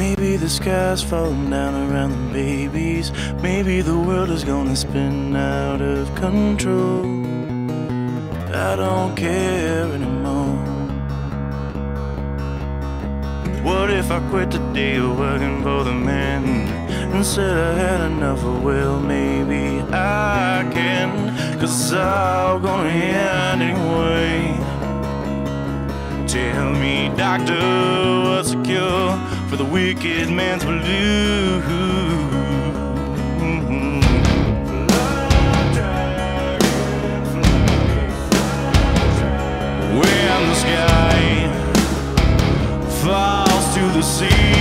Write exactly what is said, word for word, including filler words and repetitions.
Maybe the sky's falling down around the babies. Maybe the world is gonna spin out of control. I don't care anymore. What if I quit today working for the man and said I had enough? Of well, maybe I can, 'cause it's all gonna end anyway. Tell me, doctor, what's the cure for the wicked man's blues? When the sky falls to the sea,